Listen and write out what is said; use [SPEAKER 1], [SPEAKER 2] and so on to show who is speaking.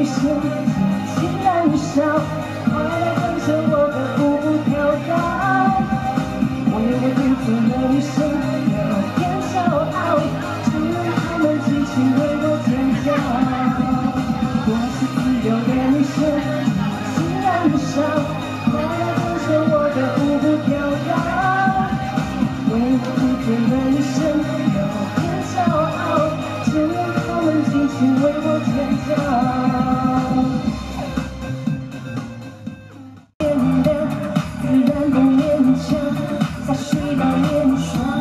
[SPEAKER 1] 生尽情燃烧，快来跟着我的步步跳跃。为我独特的女生有点骄傲，只愿她们尽情为我尖叫。我是自由的女生，尽情燃烧，快来跟着我的步步跳跃。为我独特的女生有点骄傲，只愿她们尽情为我尖叫。自然的勉强，才睡到眼霜。